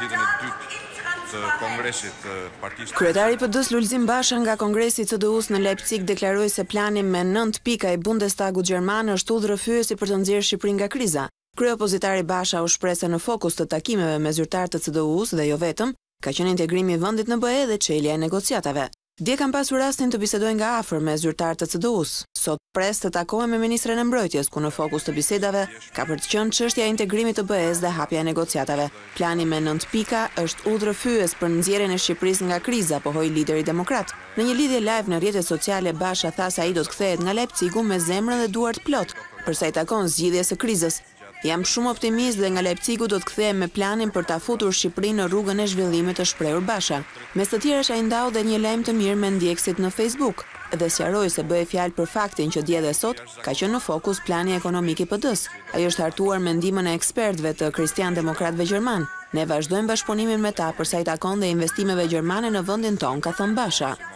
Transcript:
ditën e dytë të kongresit të partisë. Kryetari i PD-s Lulzim Basha nga kongresi i CDU-s në Leipzig deklaroi se plani me 9 pika i Bundestagut gjerman është udhërrëfyesi për të nxjerrë Shqipërinë nga kriza. Kryeopozitari Basha u shpreh se në fokus të takimeve me zyrtarë të CDU-s dhe jo vetëm, ka qenë integrimi i vendit në BE dhe çelja e negociatave. Dje kam pasur rastin të bisedoj nga afër me zyrtarë të CDU-s. Sot pres të takohem me ministren e mbrojtjes, ku në fokus të bisedave ka për të qenë çështja e integrimit të BE-s dhe hapja e negociatave. Plani me 9 pika është udhërrëfyes për nxjerrjen e Shqipërisë nga kriza, pohoi lideri demokrat. Në një lidhje live në rrjetet sociale, Basha tha se ai do të kthehet nga Leipzigu me zemrën dhe duart plot, për sa i takon zgjidhjes së krizës. Jam shumë optimist dhe nga Leipzigu do të kthehem me planin për ta futur Shqipërinë në rrugën e zhvillimit, të shprehur Basha. Mes të tjerësh ai ndau dhe një lajm të mirë me ndjekësit në Facebook dhe sqaroi se bëhej fjalë për faktin që dje dhe sot ka qenë në fokus plani ekonomik i PD-s. Ai është hartuar me ndihmën e ekspertëve të kristian-demokratëve gjerman. Ne vazhdojmë bashkëpunimin me ta për sa i takon dhe investimeve gjermane në vendin tonë, ka thënë Basha.